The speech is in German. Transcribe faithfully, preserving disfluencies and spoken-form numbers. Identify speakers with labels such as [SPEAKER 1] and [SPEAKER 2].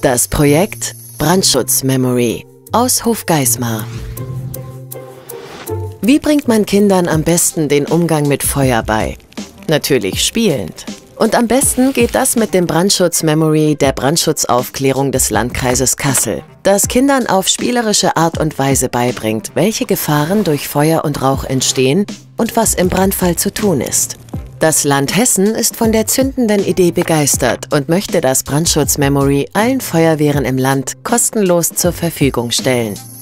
[SPEAKER 1] Das Projekt Brandschutz Memory aus Hofgeismar. Wie bringt man Kindern am besten den Umgang mit Feuer bei? Natürlich spielend. Und am besten geht das mit dem Brandschutz Memory der Brandschutzaufklärung des Landkreises Kassel, das Kindern auf spielerische Art und Weise beibringt, welche Gefahren durch Feuer und Rauch entstehen und was im Brandfall zu tun ist. Das Land Hessen ist von der zündenden Idee begeistert und möchte das Brandschutz Memory allen Feuerwehren im Land kostenlos zur Verfügung stellen.